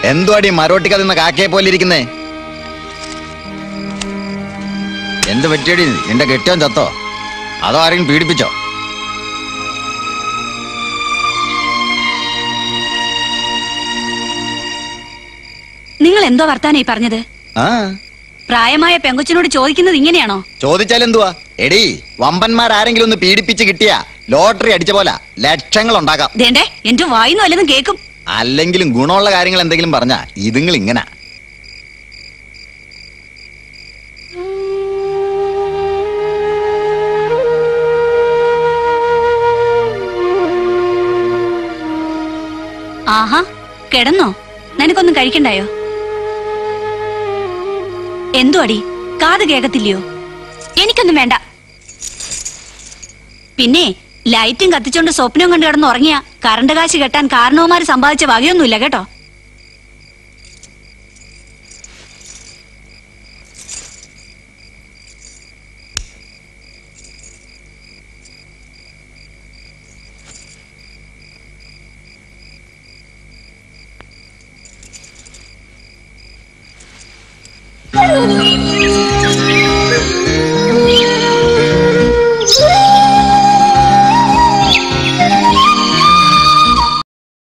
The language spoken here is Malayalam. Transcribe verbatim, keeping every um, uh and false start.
എന്തുവാടി മരോട്ടിക്ക തിന്ന കാക്കയെ പോലെ ഇരിക്കുന്നേ? എന്ത് പറ്റിയടി? നിന്റെ കെട്ടിയോൻ ചത്തോ അതോ ആരെങ്കിലും പീഡിപ്പിച്ചോ? നിങ്ങൾ എന്തോ വർത്താനായി പറഞ്ഞത്? പ്രായമായ പെങ്കൊച്ചിനോട് ചോദിക്കുന്നത് ഇങ്ങനെയാണോ? ചോദിച്ചാൽ എന്തുവാ എടി? വമ്പന്മാർ ആരെങ്കിലും ഒന്ന് പീഡിപ്പിച്ച് കിട്ടിയാ ലോട്ടറി അടിച്ച പോലെ ലക്ഷങ്ങൾ ഉണ്ടാക്കാം. ദേണ്ടേ, എന്റെ വായിന്ന് വല്ലതും കേക്കും. അല്ലെങ്കിലും ഗുണമുള്ള കാര്യങ്ങൾ എന്തെങ്കിലും പറഞ്ഞാ ഇതുങ്ങൾ ഇങ്ങനെ. ആഹാ, കിടന്നോ? നിനക്കൊന്നും കഴിക്കണ്ടായോ? എന്തുവാടി, കാത് കേക്കത്തില്ലയോ? എനിക്കൊന്നും വേണ്ട. പിന്നെ ലൈറ്റും കത്തിച്ചോണ്ട് സ്വപ്നം കണ്ടു കിടന്ന് ഉറങ്ങിയ കറണ്ട് കാശ് കെട്ടാൻ കാരണവന്മാര് സമ്പാദിച്ച വകയൊന്നുമില്ല കേട്ടോ.